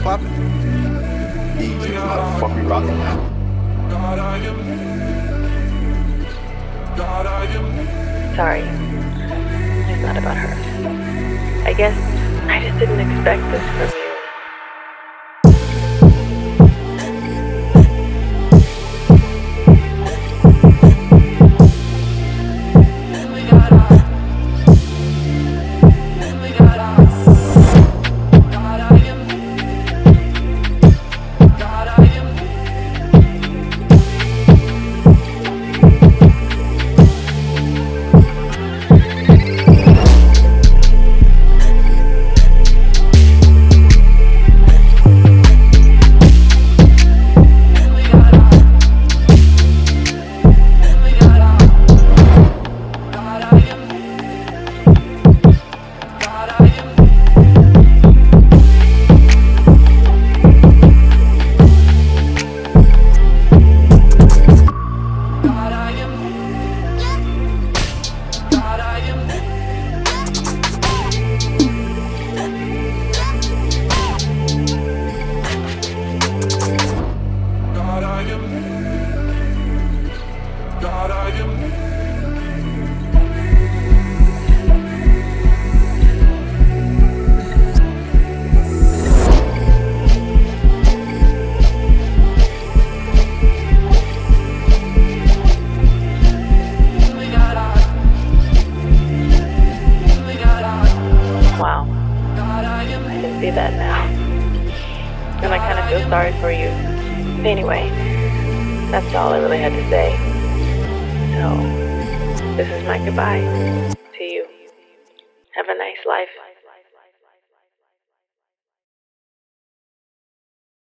poppin'. Easy, motherfucker, rockin'. Sorry. It's not about her. I guess I just didn't expect this from you. Wow, I can see that now. And I kind of feel sorry for you. Anyway, that's all I really had to say. So, this is my goodbye to you. Have a nice life.